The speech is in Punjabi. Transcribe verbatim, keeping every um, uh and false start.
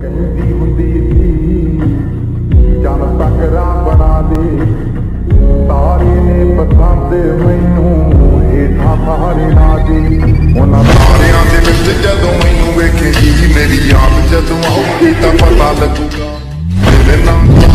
ਕਹਿੰਦੀ ਹੁੰਦੀ ਸੀ ਜਨ ਤਕਰਾ ਬਣਾ ਦੇ, ਤਾਰੇ ਨੇ ਪਸੰਦ ਮੈਨੂੰ ਹੇਠਾਂ ਸਾਰੇ ਨਾ ਦੇ। ਉਹਨਾਂ ਤਾਰਿਆਂ ਦੇ ਵਿੱਚ ਜਦੋਂ ਮੈਨੂੰ ਵੇਖੇਗੀ ਮੇਰੀ ਯਾਦ ਜਦੋਂ ਆਊਗੀ ਤਾਂ ਪਤਾ ਲੱਗੂਗਾ ਮੇਰੇ ਨਾਮ